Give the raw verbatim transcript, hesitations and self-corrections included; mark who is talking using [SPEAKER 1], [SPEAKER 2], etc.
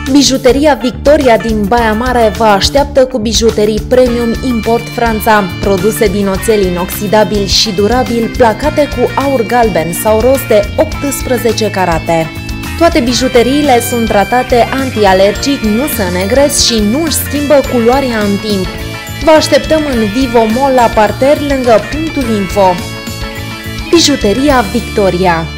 [SPEAKER 1] Bijuteria Victoria din Baia Mare vă așteaptă cu bijuterii premium import Franța, produse din oțel inoxidabil și durabil, placate cu aur galben sau roz de optsprezece carate. Toate bijuteriile sunt tratate antialergic, nu se înegresc și nu își schimbă culoarea în timp. Vă așteptăm în Vivo Mall la parter lângă punctul info. Bijuteria Victoria.